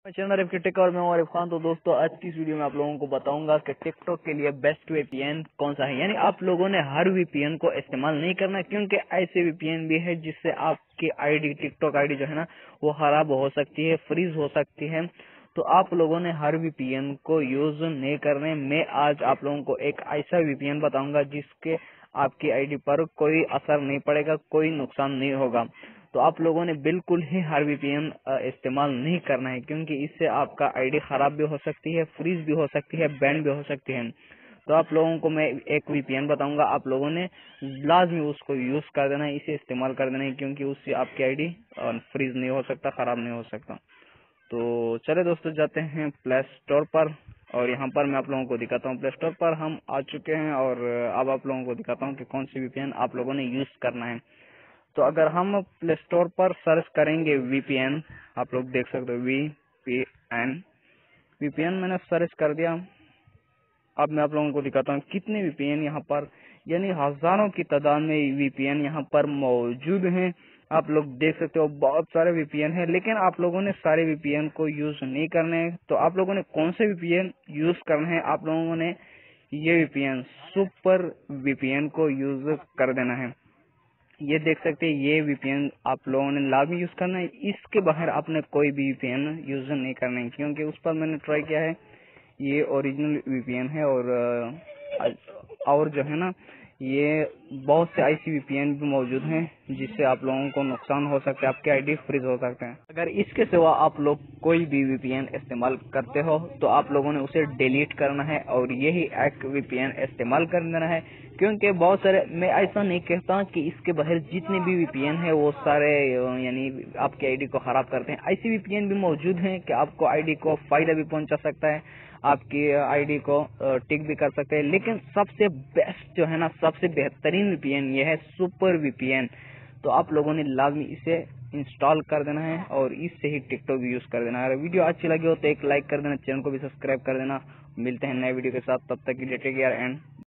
मैं channel Arif take और मैं हूं आरिफ खान। तो दोस्तों, आज की इस वीडियो में आप लोगों को बताऊंगा कि टिकटॉक के लिए बेस्ट वीपीएन कौन सा है। यानी आप लोगों ने हर वीपीएन को इस्तेमाल नहीं करना, क्योंकि ऐसे वीपीएन भी है जिससे आपकी आईडी, टिकटॉक आईडी जो है ना, वो खराब हो सकती है, फ्रीज हो सकती है। तो आप लोगों ने हर वीपीएन को यूज नहीं करने। मैं आज आप लोगों को एक ऐसा वीपीएन बताऊंगा जिसके आपकी आईडी पर कोई असर नहीं पड़ेगा, कोई नुकसान नहीं होगा। तो आप लोगों ने बिल्कुल ही हर वीपीएन इस्तेमाल नहीं करना है, क्योंकि इससे आपका आईडी खराब भी हो सकती है, फ्रीज भी हो सकती है, बैन भी हो सकती है। तो आप लोगों को मैं एक वीपीएन बताऊंगा, आप लोगों ने लाजमी उसको यूज कर देना है, इसे इस्तेमाल कर देना है, क्योंकि उससे आपकी आईडी फ्रीज नहीं हो सकता, खराब नहीं हो सकता। तो चले दोस्तों, जाते हैं प्ले स्टोर पर और यहाँ पर मैं आप लोगों को दिखाता हूँ। प्ले स्टोर पर हम आ चुके हैं और अब आप लोगों को दिखाता हूँ कि कौन सी वीपीएन आप लोगों ने यूज करना है। तो अगर हम प्ले स्टोर पर सर्च करेंगे वीपीएन, आप लोग देख सकते हो वीपीएन। वीपीएन मैंने सर्च कर दिया। अब मैं आप लोगों को दिखाता हूँ कितने वीपीएन यहाँ पर, यानी हजारों की तादाद में वीपीएन यहाँ पर मौजूद हैं। आप लोग देख सकते हो बहुत सारे वीपीएन है, लेकिन आप लोगों ने सारे वीपीएन को यूज नहीं करने हैं। तो आप लोगों ने कौन से वीपीएन यूज करने हैं? आप लोगों ने ये वीपीएन, सुपर वीपीएन को यूज कर देना है। ये देख सकते हैं, ये वीपीएन आप लोगों ने लाजमी यूज करना है। इसके बाहर आपने कोई भी वीपीएन यूज नहीं करना है, क्योंकि उस पर मैंने ट्राई किया है। ये ओरिजिनल वीपीएन है और जो है ना, ये बहुत से ऐसी वीपीएन भी मौजूद हैं जिससे आप लोगों को नुकसान हो सकता है, आपके आईडी फ्रीज हो सकते हैं। अगर इसके सिवा आप लोग कोई भी वीपीएन इस्तेमाल करते हो तो आप लोगों ने उसे डिलीट करना है और यही एक वीपीएन इस्तेमाल कर देना है, क्योंकि बहुत सारे, मैं ऐसा नहीं कहता कि इसके बाहर जितने भी वीपीएन है वो सारे यानी आपके आईडी को खराब करते हैं। ऐसी वीपीएन भी मौजूद हैं कि आपको आईडी को फायदा भी पहुंचा सकता है, आपकी आईडी को टिक भी कर सकते हैं। लेकिन सबसे बेस्ट जो है ना, सबसे बेहतरीन वीपीएन ये है सुपर वीपीएन। तो आप लोगों ने लाजमी इसे इंस्टॉल कर देना है और इससे ही टिकटॉक भी यूज कर देना है। अगर वीडियो अच्छी लगी हो तो एक लाइक कर देना, चैनल को भी सब्सक्राइब कर देना। मिलते हैं नए वीडियो के साथ, तब तक के लिए टेक केयर एंड